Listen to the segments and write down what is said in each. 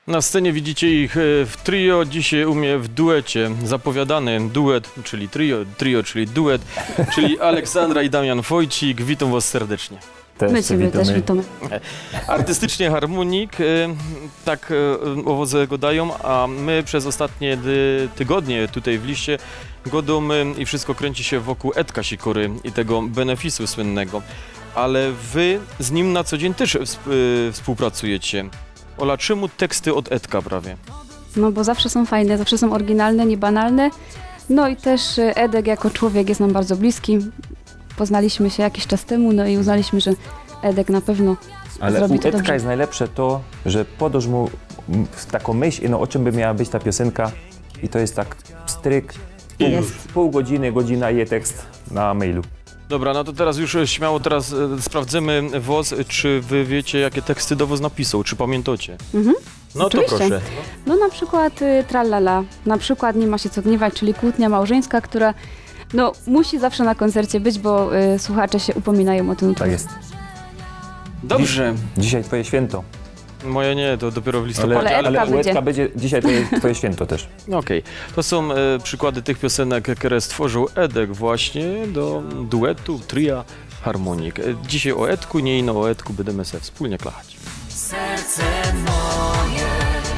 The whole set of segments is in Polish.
Na scenie widzicie ich w trio, dzisiaj u mnie w duecie. Zapowiadany duet, czyli trio, czyli duet, czyli Aleksandra i Damian Wojcik. Witam was serdecznie. My Ciebie też witamy. Artystycznie harmonik, tak owoce go dają, a my przez ostatnie tygodnie tutaj w liście godomy i wszystko kręci się wokół Edka Sikory i tego benefisu słynnego. Ale wy z nim na co dzień też współpracujecie. Ola, czemu teksty od Edka prawie? No bo zawsze są fajne, zawsze są oryginalne, niebanalne. No i też Edek jako człowiek jest nam bardzo bliski. Poznaliśmy się jakiś czas temu, no i uznaliśmy, że Edek na pewno zrobi to Edka dobrze. jest najlepsze to, że podasz mu taką myśl, no o czym by miała być ta piosenka i to jest tak stryk, pół godziny, godzina i tekst na mailu. Dobra, no to teraz już śmiało sprawdzimy was, czy wy wiecie, jakie teksty do was napisał, czy pamiętacie? No Oczywiście. to proszę. No na przykład Trallala, na przykład Nie ma się co gniewać, czyli kłótnia małżeńska, która no musi zawsze na koncercie być, bo słuchacze się upominają o ten utwór. Tak jest. Dobrze. Dzisiaj twoje święto. Moje nie, to dopiero w listopadzie. Ale u Edka będzie dzisiaj twoje święto też. Okej. To są przykłady tych piosenek, które stworzył Edek właśnie do duetu, tria, harmonik. Dzisiaj o Edku, nie ino o Edku będziemy sobie wspólnie klachać. Serce moje,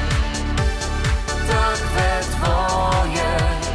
tak we twoje,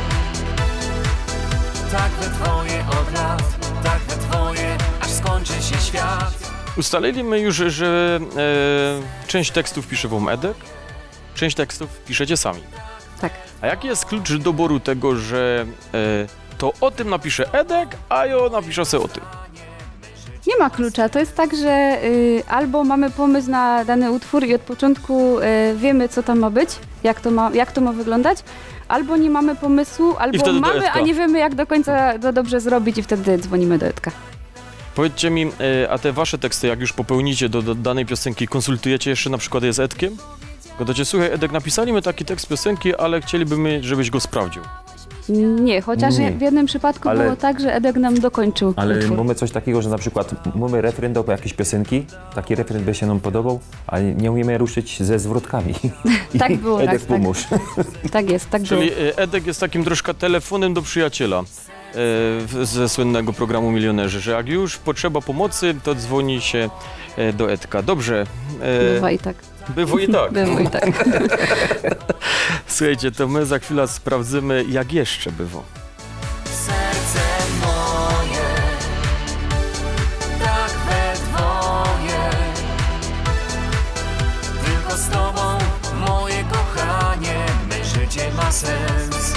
tak we twoje od lat, tak we twoje, aż skończy się świat. Ustaliliśmy już, że część tekstów pisze wam Edek, część tekstów piszecie sami. Tak. A jaki jest klucz do doboru tego, że to o tym napisze Edek, a ja napiszę sobie o tym? Nie ma klucza. To jest tak, że albo mamy pomysł na dany utwór i od początku wiemy, co tam ma być, jak to ma wyglądać, albo nie mamy pomysłu, albo mamy, a nie wiemy, jak do końca to dobrze zrobić i wtedy dzwonimy do Edka. Powiedzcie mi, a te wasze teksty, jak już popełnicie do danej piosenki, konsultujecie jeszcze na przykład je z Edkiem? Gadacie, słuchaj Edek, napisaliśmy taki tekst piosenki, ale chcielibyśmy, żebyś go sprawdził. Nie, chociaż w jednym przypadku było tak, że Edek nam dokończył utwór. Mamy coś takiego, że na przykład mamy refren do jakiejś piosenki, taki refren by się nam podobał, ale nie umiemy ruszyć ze zwrotkami. Tak było, Edek tak. pomóż. Tak jest, tak było. Czyli Edek jest takim troszkę telefonem do przyjaciela ze słynnego programu Milionerzy, że jak już potrzeba pomocy, to dzwoni się do Edka. Dobrze. Bywa i tak. Bywa i tak. Bywa i tak. Słuchajcie, to my za chwilę sprawdzimy, jak jeszcze bywa. Serce moje, tak we twoje, tylko z tobą, moje kochanie, me życie ma sens.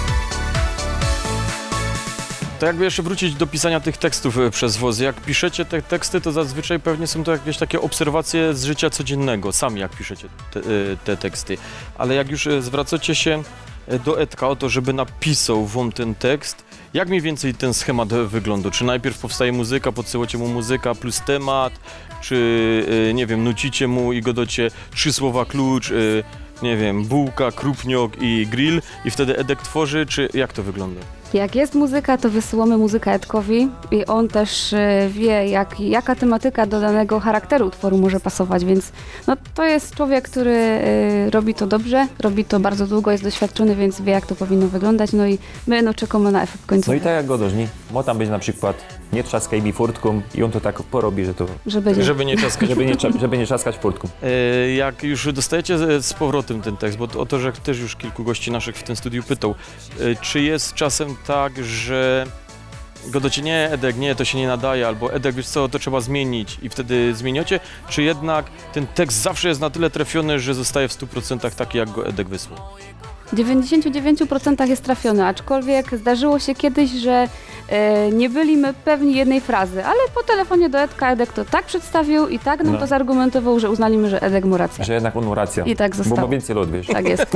To jakby jeszcze wrócić do pisania tych tekstów przez was. Jak piszecie te teksty, to zazwyczaj pewnie są to jakieś takie obserwacje z życia codziennego, sami jak piszecie te teksty. Ale jak już zwracacie się do Edka o to, żeby napisał wam ten tekst, jak mniej więcej ten schemat wygląda? Czy najpierw powstaje muzyka, podsyłacie mu muzyka plus temat, czy nie wiem, nucicie mu i godacie 3 słowa klucz, nie wiem, bułka, krupniok i grill i wtedy Edek tworzy, czy jak to wygląda? Jak jest muzyka, to wysyłamy muzykę Edkowi i on też wie, jaka tematyka do danego charakteru utworu może pasować, więc no, to jest człowiek, który robi to dobrze, robi to bardzo długo, jest doświadczony, więc wie, jak to powinno wyglądać, no i my no, czekamy na efekt końcowy. No i tak jak godasz, nie? Mo tam być na przykład nie trzaskaj mi furtką i on to tak porobi, że to... Żeby nie czaskać. żeby nie trzaskać furtką. Jak już dostajecie z powrotem ten tekst, bo o to, że też już kilku gości naszych w tym studiu pytał, czy jest czasem tak, że godacie, nie Edek, nie, to się nie nadaje, albo Edek, wiesz co, to trzeba zmienić i wtedy zmieniacie, czy jednak ten tekst zawsze jest na tyle trafiony, że zostaje w 100% taki, jak go Edek wysłał? W 99% jest trafiony, aczkolwiek zdarzyło się kiedyś, że nie byliśmy pewni jednej frazy, ale po telefonie do Edka Edek to tak przedstawił i tak nam to zargumentował, że uznaliśmy, że Edek ma rację. Że jednak on ma rację. I tak zostało. Bo ma więcej lot, wiesz. Tak jest.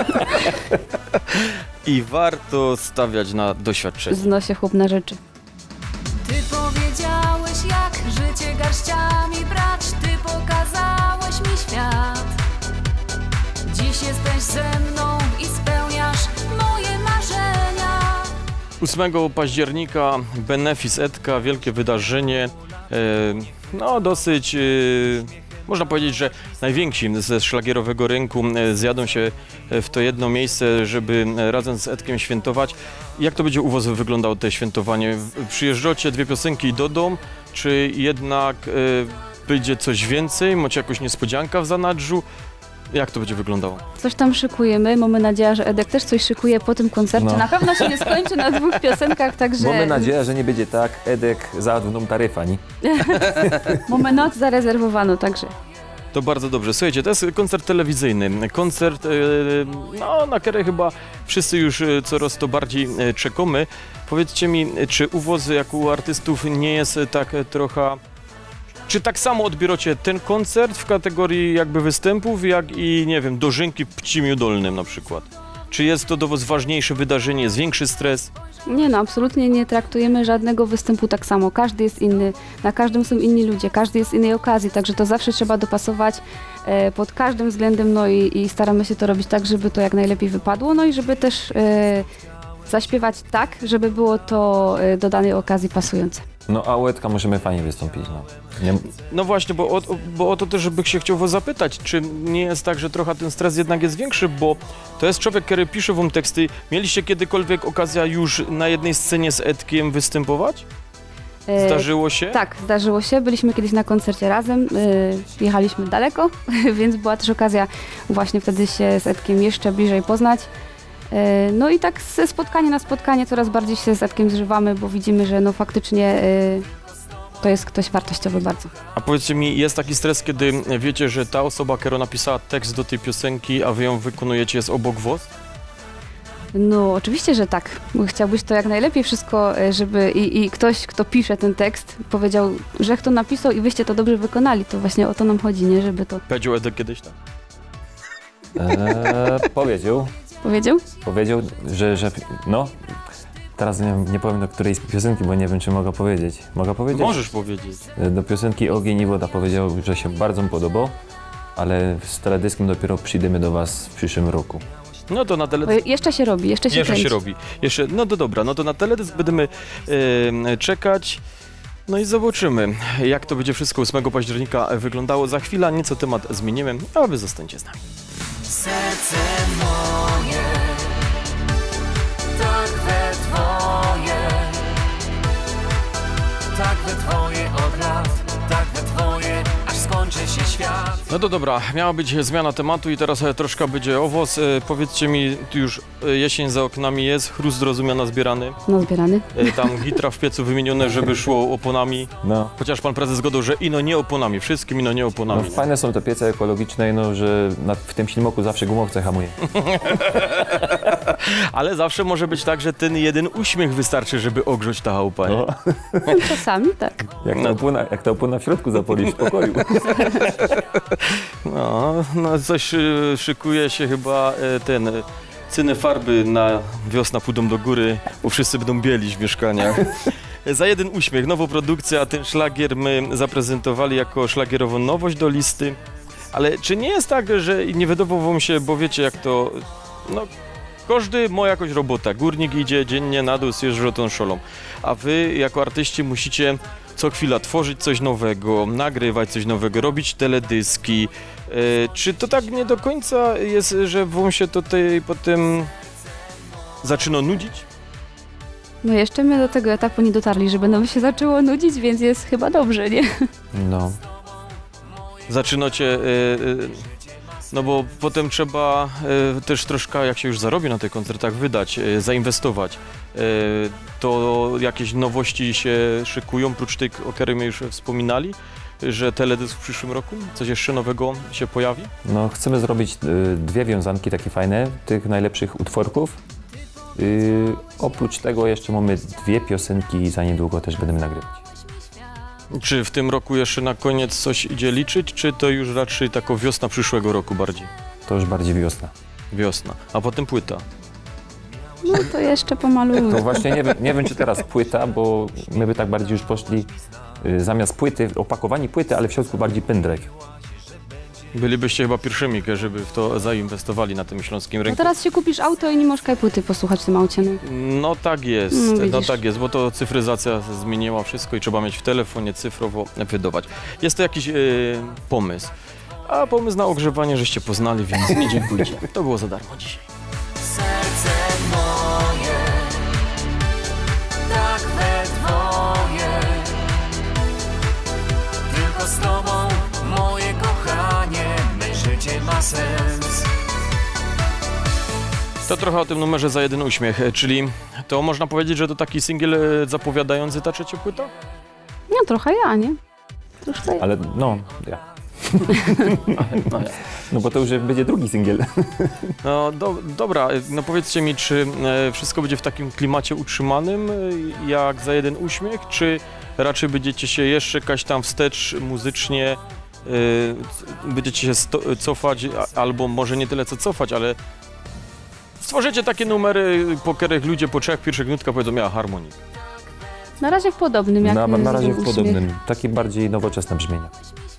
I warto stawiać na doświadczenie. Znosi chłop na rzeczy. Ty powiedziałeś, jak życie garściami brać, ty pokazałeś mi świat. Dziś jesteś ze mną i spełniasz moje marzenia. 8 października benefis Edka, wielkie wydarzenie, no dosyć można powiedzieć, że najwięksi ze szlagierowego rynku zjadą się w to jedno miejsce, żeby razem z Edkiem świętować. Jak to będzie u was wyglądało te świętowanie? Przyjeżdżacie 2 piosenki do domu, czy jednak będzie coś więcej? Macie jakąś niespodziankę w zanadrzu? Jak to będzie wyglądało? Coś tam szykujemy. Mamy nadzieję, że Edek też coś szykuje po tym koncercie. No. Na pewno się nie skończy na 2 piosenkach, także Mamy nadzieję, że nie będzie tak, Edek zaadną taryfa, nie? mamy noc zarezerwowaną, także. To bardzo dobrze. Słuchajcie, to jest koncert telewizyjny. Koncert, no, na który chyba wszyscy już coraz to bardziej czekamy. Powiedzcie mi, czy u was, jak u artystów, nie jest tak trochę... Czy tak samo odbieracie ten koncert w kategorii jakby występów, jak i, nie wiem, dożynki w Pcimiu Dolnym na przykład? Czy jest to do was ważniejsze wydarzenie, jest większy stres? Nie no, absolutnie nie traktujemy żadnego występu tak samo. Każdy jest inny, na każdym są inni ludzie, każdy jest innej okazji, także to zawsze trzeba dopasować pod każdym względem, no i staramy się to robić tak, żeby to jak najlepiej wypadło, no i żeby też zaśpiewać tak, żeby było to do danej okazji pasujące. No a u Edka możemy fajnie wystąpić, no. Nie... No właśnie, bo o to też bym się chciał was zapytać, czy nie jest tak, że trochę ten stres jednak jest większy, bo to jest człowiek, który pisze wam teksty. Mieliście kiedykolwiek okazję już na jednej scenie z Edkiem występować? Zdarzyło się? Tak, zdarzyło się. Byliśmy kiedyś na koncercie razem, jechaliśmy daleko, więc była też okazja właśnie wtedy się z Edkiem jeszcze bliżej poznać. No i tak ze spotkania na spotkanie coraz bardziej się z Edkiem zżywamy, bo widzimy, że no faktycznie to jest ktoś wartościowy bardzo. A powiedzcie mi, jest taki stres, kiedy wiecie, że ta osoba, która napisała tekst do tej piosenki, a wy ją wykonujecie, jest obok was? No oczywiście, że tak. Chciałbyś to jak najlepiej wszystko, żeby i ktoś, kto pisze ten tekst, powiedział, że kto napisał i wyście to dobrze wykonali. To właśnie o to nam chodzi, nie? Żeby to... Powiedział Edek kiedyś tak? Powiedział. Powiedział? że no, teraz nie powiem do której piosenki, bo nie wiem, czy mogę powiedzieć. Mogę powiedzieć? Możesz powiedzieć. Do piosenki Ogień i Woda powiedział, że się bardzo mu podobał, ale z teledyskiem dopiero przyjdziemy do was w przyszłym roku. No to na teledysk... Jeszcze się robi, jeszcze się kręci. robi. No to dobra, no to na teledysk będziemy czekać. No i zobaczymy, jak to będzie wszystko 8 października wyglądało. Za chwilę nieco temat zmienimy, a wy zostańcie z nami. Serce moje, tak we twoje, tak we twoje od lat, tak we twoje, aż skończy się świat. No to dobra, miała być zmiana tematu i teraz troszkę będzie owoc. Powiedzcie mi, tu już jesień za oknami jest, chrust rozumiana zbierany. No zbierany. Tam gitra w piecu wymienione, żeby szło oponami. No. Chociaż pan prezes zgodził, że ino nie oponami, wszystkim ino nie oponami. No, fajne są te piece ekologiczne, no, że w tym silniku zawsze gumowce hamuje. Ale zawsze może być tak, że ten jeden uśmiech wystarczy, żeby ogrzać ta chałupa. No. Czasami tak. Jak ta opona w środku zapalić w pokoju. No coś szykuje się chyba ceny farby na wiosna pójdą do góry, bo wszyscy będą bielić w mieszkaniach. Za jeden uśmiech, nową produkcję, a ten szlagier my zaprezentowali jako szlagierową nowość do listy. Ale czy nie jest tak, że nie wydawało wam się, bo wiecie jak to, no każdy ma jakąś robotę, górnik idzie dziennie na dół, zjeżdża tą szolą, a wy jako artyści musicie co chwila tworzyć coś nowego, nagrywać coś nowego, robić teledyski. Czy to tak nie do końca jest, że wam się to potem zaczyna nudzić? No jeszcze my do tego etapu nie dotarli, żeby nam się zaczęło nudzić, więc jest chyba dobrze, nie? No. Zaczynacie, no bo potem trzeba też troszkę, jak się już zarobi na tych koncertach, wydać, zainwestować. To jakieś nowości się szykują, prócz tych, o których my już wspominali, że teledysk w przyszłym roku? Coś jeszcze nowego się pojawi? No, chcemy zrobić 2 wiązanki takie fajne, tych najlepszych utworków. Oprócz tego jeszcze mamy 2 piosenki i za niedługo też będziemy nagrywać. Czy w tym roku jeszcze na koniec coś idzie liczyć, czy to już raczej taka wiosna przyszłego roku bardziej? To już bardziej wiosna. Wiosna, a potem płyta. No to jeszcze pomalujmy. To właśnie nie wiem, czy teraz płyta, bo my by tak bardziej już poszli zamiast płyty, opakowani płyty, ale w środku bardziej pendrive. Bylibyście chyba pierwszymi, żeby w to zainwestowali na tym śląskim No rynku. teraz się kupisz auto i nie możesz płyty posłuchać w tym aucie. No. No tak jest, No, no widzisz. tak jest, bo to cyfryzacja zmieniła wszystko i trzeba mieć w telefonie cyfrowo wydawać. Jest to jakiś pomysł, a pomysł na ogrzewanie żeście poznali, więc nie dziękujcie. To było za darmo dzisiaj. Serce moje, tak we dwoje. Tylko z tobą, moje kochanie, me życie ma sens. To trochę o tym numerze Za jeden uśmiech, czyli to można powiedzieć, że to taki singiel zapowiadający ta trzecia płyta? No trochę ja, nie? Troszkę ja. Ale no, ja. No bo to już będzie drugi singiel. No dobra, no powiedzcie mi, czy wszystko będzie w takim klimacie utrzymanym jak Za jeden uśmiech, czy raczej będziecie się jeszcze jakaś tam wstecz muzycznie, będziecie się cofać, albo może nie tyle co cofać, ale stworzycie takie numery, po których ludzie po 3 pierwszych minutkach powiedzą, miała harmonik. Na razie w podobnym, jak Na razie w uśmiech. podobnym, takie bardziej nowoczesne brzmienia.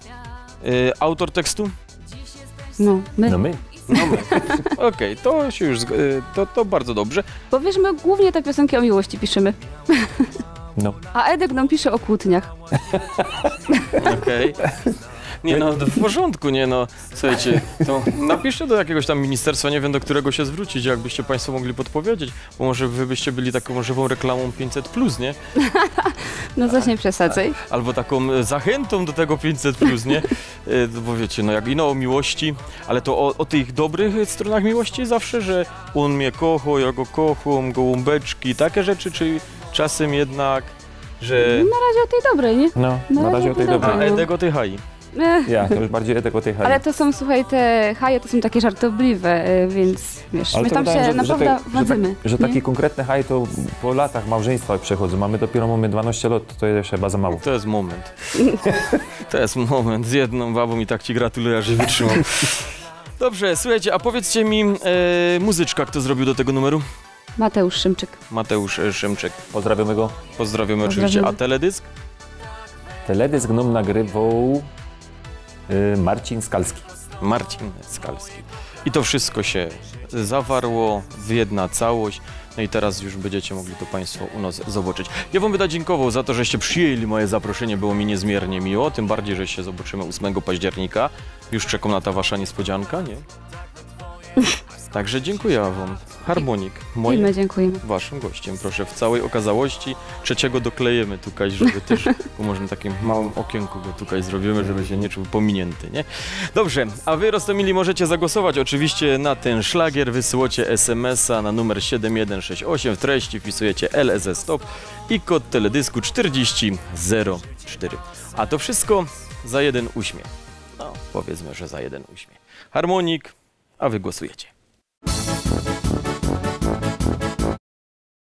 Autor tekstu? No, my. No my. No my. Okej, to się już, to bardzo dobrze. Bo wiesz, my głównie te piosenki o miłości piszemy. No. A Edek nam pisze o kłótniach. Okej. Nie no, w porządku, nie no. Słuchajcie, to napiszcie do jakiegoś tam ministerstwa, nie wiem do którego się zwrócić, jakbyście Państwo mogli podpowiedzieć, bo może wy byście byli taką żywą reklamą 500+, nie? No zaś nie przesadzaj. Albo taką zachętą do tego 500+, nie? Bo wiecie, no jak ino o miłości, ale to o tych dobrych stronach miłości zawsze, że on mnie kocha, ja go kocham, gołąbeczki, takie rzeczy, czy czasem jednak, że... Na razie o tej dobrej, nie? No, No, na razie o tej dobra. A dobrej. Edek o tej hai. Ja, to już bardziej Edek o tej hali. Ale to są, słuchaj, te haje to są takie żartobliwe, więc wiesz, Ale my to tam wydaje, się naprawdę wadzimy. że nie? takie konkretne haj to po latach małżeństwa przechodzą. Mamy 12 lat, to jeszcze chyba za mało. To jest moment. To jest moment. Z jedną babą i tak ci gratuluję, że wytrzymał. Dobrze, słuchajcie, a powiedzcie mi, muzyczka, kto zrobił do tego numeru? Mateusz Szymczyk. Mateusz Szymczyk. Pozdrawiamy go. Pozdrawiamy oczywiście. A teledysk? Teledysk nam nagrywał Marcin Skalski. Marcin Skalski. I to wszystko się zawarło w jedna całość. No i teraz już będziecie mogli to Państwo u nas zobaczyć. Ja Wam będę dziękował za to, żeście przyjęli moje zaproszenie. Było mi niezmiernie miło. Tym bardziej, że się zobaczymy 8 października. Już czekam na ta Wasza niespodzianka, nie? Także dziękuję Wam. Harmonik. I my dziękujemy. Waszym gościem, proszę, w całej okazałości. Trzeciego doklejemy tutaj, żeby też, bo może takim małym okienku go tutaj zrobimy, żeby się nie czuł pominięty, nie? Dobrze, a wy, Rostomili, możecie zagłosować oczywiście na ten szlagier, wysyłacie SMS-a na numer 7168, w treści wpisujecie LZ Stop i kod teledysku 4004. A to wszystko za jeden uśmiech. No, powiedzmy, że za jeden uśmiech. Harmonik, a wy głosujecie.